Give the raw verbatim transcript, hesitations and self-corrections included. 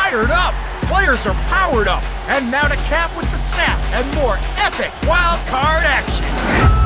fired up, players are powered up, and now to cap with the snap and more epic wild card action.